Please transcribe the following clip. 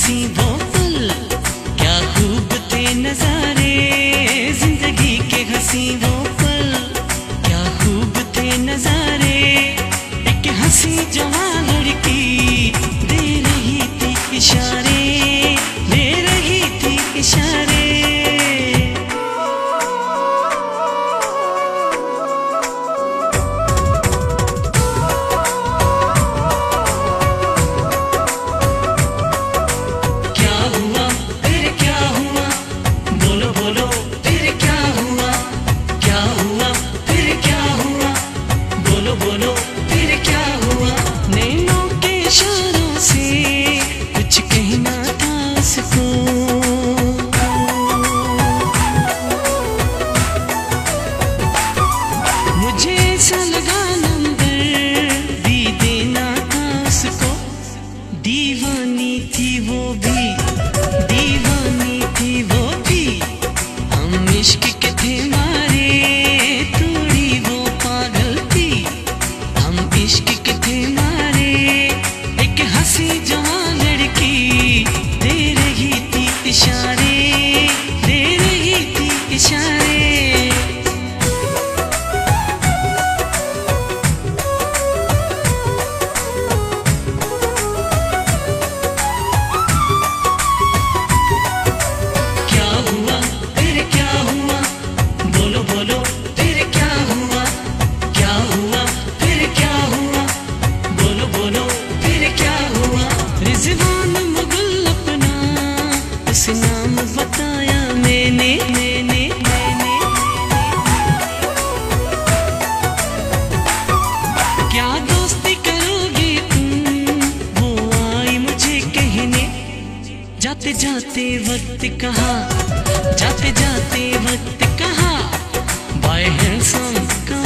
हंसी वो पल, क्या खूब थे नजारे। जिंदगी के हंसी वो पल, क्या खूब थे नजारे। एक हंसी जवान लड़की दे रही थी इशारे, दे रही थी इशारे। बोलो फिर क्या हुआ, नैनों के इशारों से कुछ कहना था उसको। मुझे ऐसा लगा नंबर भी देना था उसको। दीवानी थी वो भी, दीवानी थी वो भी। हम इश्क के थे मारे, थोड़ी वो पागल थी। इश्क के थे मारे, एक हंसी जवान लड़की दे रही थी इशारे, दे रही थी इशारे। क्या हुआ फिर क्या हुआ, बोलो बोलो फिर क्या हुआ, क्या हुआ फिर क्या हुआ, बोलो बोलो फिर क्या हुआ। रिजवान मुगल अपना उस नाम बताया मैंने, मैंने मैंने। क्या दोस्ती करोगे तुम, वो आई मुझे कहने। जाते जाते वक्त कहा, जाते जाते वक्त कहा, बाय हैंडसम